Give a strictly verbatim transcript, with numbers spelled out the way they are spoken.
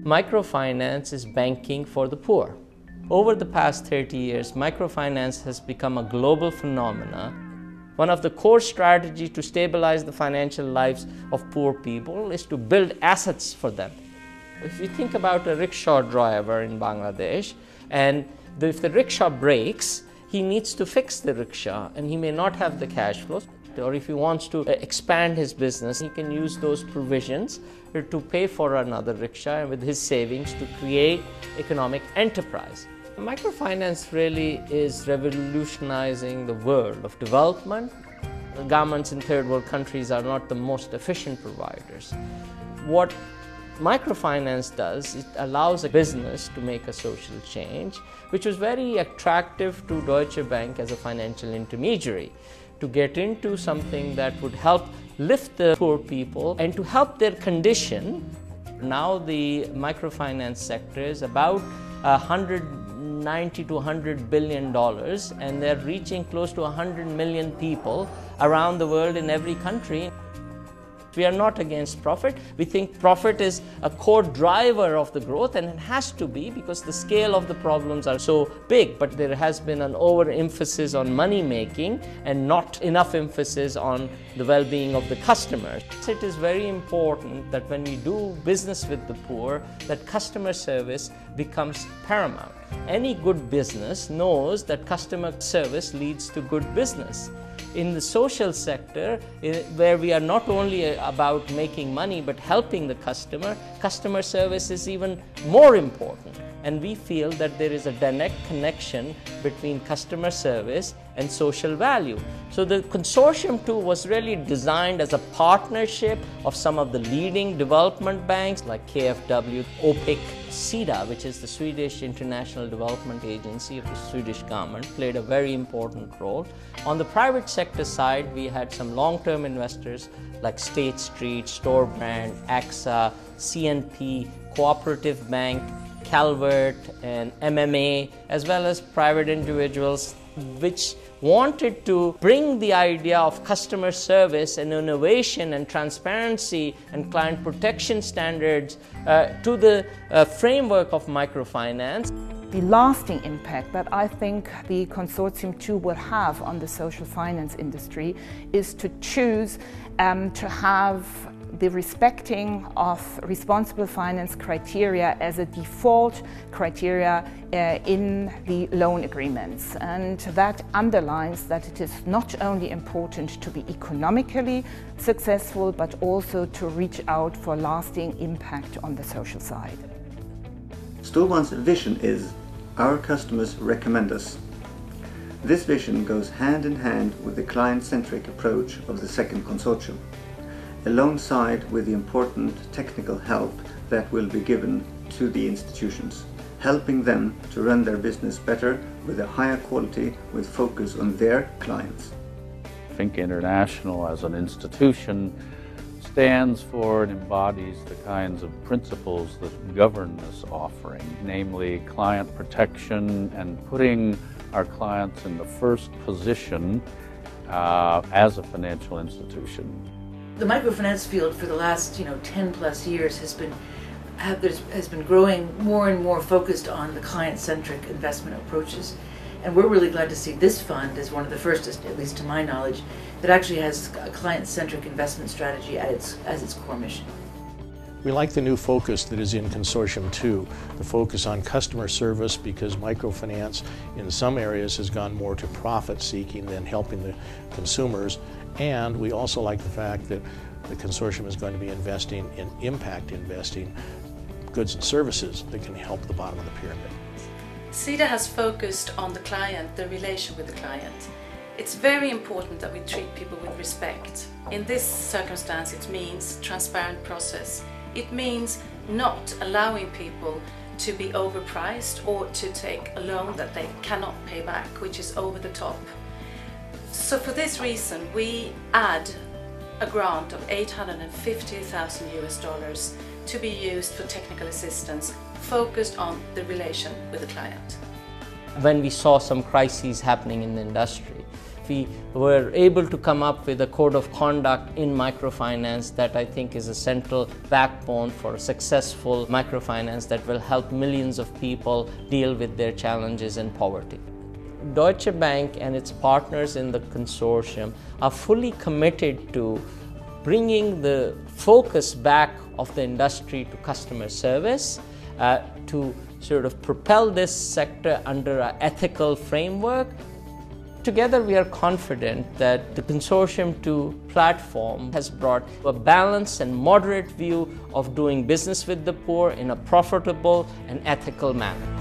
Microfinance is banking for the poor. Over the past thirty years, microfinance has become a global phenomenon. One of the core strategies to stabilize the financial lives of poor people is to build assets for them. If you think about a rickshaw driver in Bangladesh, and if the rickshaw breaks, he needs to fix the rickshaw and he may not have the cash flows. Or if he wants to expand his business, he can use those provisions to pay for another rickshaw and with his savings to create economic enterprise. Microfinance really is revolutionizing the world of development. The governments in third world countries are not the most efficient providers. What microfinance does, it allows a business to make a social change, which was very attractive to Deutsche Bank as a financial intermediary, to get into something that would help lift the poor people and to help their condition. Now the microfinance sector is about one hundred ninety to one hundred billion dollars, and they're reaching close to one hundred million people around the world in every country. We are not against profit. We think profit is a core driver of the growth, and it has to be because the scale of the problems are so big. But there has been an overemphasis on money making and not enough emphasis on the well-being of the customers. It is very important that when we do business with the poor, that customer service becomes paramount. Any good business knows that customer service leads to good business. In the social sector, where we are not only about making money but helping the customer, customer service is even more important. And we feel that there is a direct connection between customer service and social value. So the Consortium two was really designed as a partnership of some of the leading development banks like K F W, O P I C, SIDA, which is the Swedish International Development Agency of the Swedish government, played a very important role. On the private sector side, we had some long-term investors like State Street, Store Brand, A X A, C N P, Cooperative Bank, Calvert, and M M A, as well as private individuals which wanted to bring the idea of customer service and innovation and transparency and client protection standards uh, to the uh, framework of microfinance. The lasting impact that I think the Consortium two will have on the social finance industry is to choose um, to have the respecting of responsible finance criteria as a default criteria uh, in the loan agreements. And that underlines that it is not only important to be economically successful, but also to reach out for lasting impact on the social side. Storebrand's vision is, our customers recommend us. This vision goes hand in hand with the client-centric approach of the second consortium, alongside with the important technical help that will be given to the institutions, helping them to run their business better with a higher quality with focus on their clients. Think International as an institution stands for and embodies the kinds of principles that govern this offering, namely client protection and putting our clients in the first position uh, as a financial institution. The microfinance field for the last, you know, ten plus years has been have, has been growing more and more focused on the client-centric investment approaches, and we're really glad to see this fund as one of the first, at least to my knowledge, that actually has a client-centric investment strategy at its as its core mission. We like the new focus that is in Consortium two, the focus on customer service, because microfinance in some areas has gone more to profit seeking than helping the consumers. And we also like the fact that the consortium is going to be investing in impact investing, goods and services that can help the bottom of the pyramid. SIDA has focused on the client, the relation with the client. It's very important that we treat people with respect. In this circumstance, it means transparent process. It means not allowing people to be overpriced or to take a loan that they cannot pay back, which is over the top. So for this reason, we add a grant of eight hundred fifty thousand U S dollars to be used for technical assistance focused on the relation with the client. When we saw some crises happening in the industry, we were able to come up with a code of conduct in microfinance that I think is a central backbone for successful microfinance that will help millions of people deal with their challenges and poverty. Deutsche Bank and its partners in the consortium are fully committed to bringing the focus back of the industry to customer service, uh, to sort of propel this sector under an ethical framework. Together we are confident that the Consortium two platform has brought a balanced and moderate view of doing business with the poor in a profitable and ethical manner.